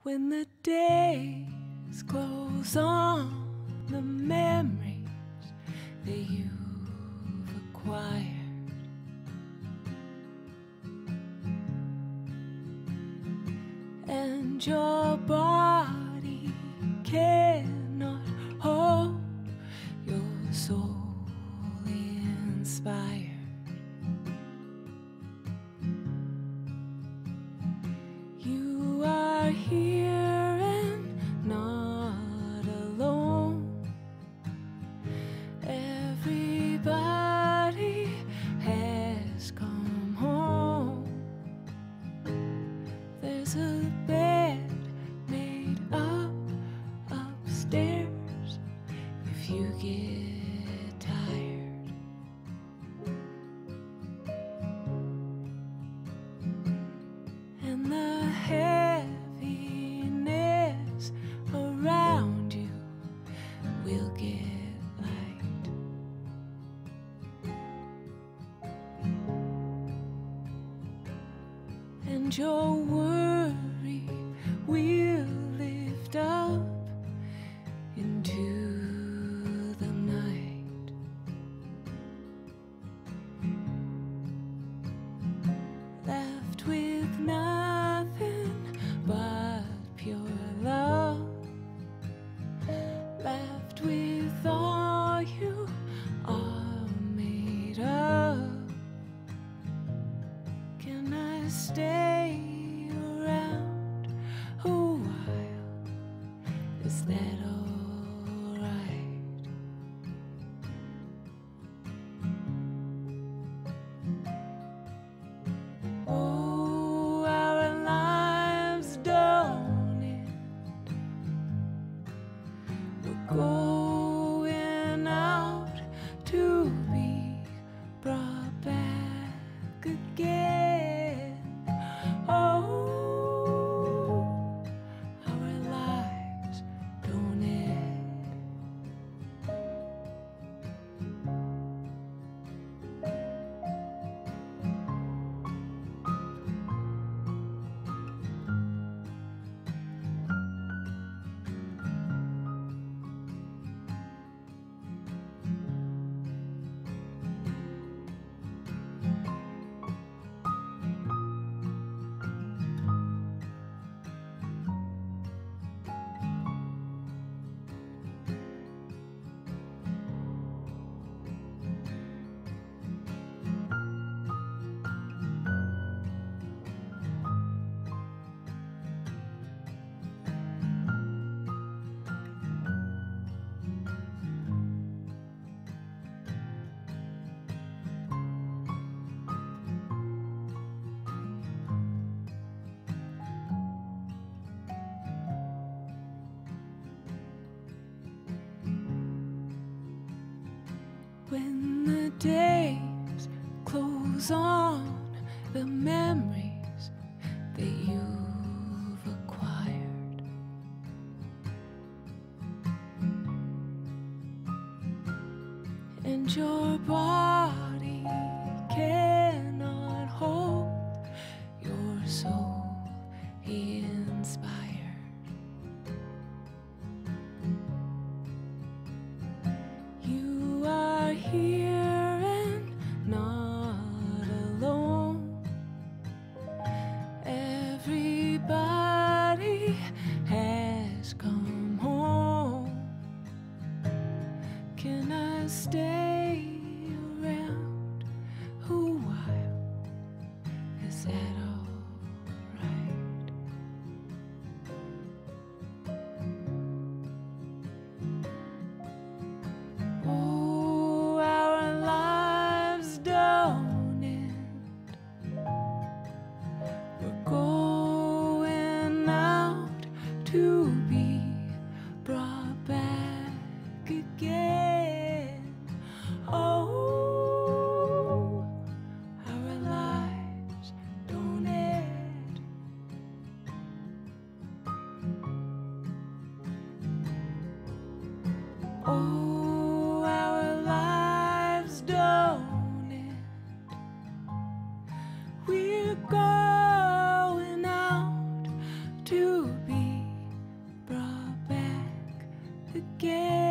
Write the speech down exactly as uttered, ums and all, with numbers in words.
When the days close on the memories that you've acquired, and your body cannot hold your soul inspired, you are here and not alone. Everybody has come home. There's a bed made up upstairs if you get tired. And the heaviness around you will get light. And your worry will lift up into the night. Left with nothing but pure love, left with all you are made of. Can I stay around a while? Is that alright? Oh, our lives don't end. We're going out to be brought back again. Oh, our lives don't end. When the days close on the memories that you've acquired, and your body cannot hold your soul inspired, you are here and not alone. Everybody has come home. Can I stay around a while? Is that alright? Oh, our lives don't end. We're going out to be brought back again. Oh, our lives don't end. Oh, our lives don't end. We're going out to be again.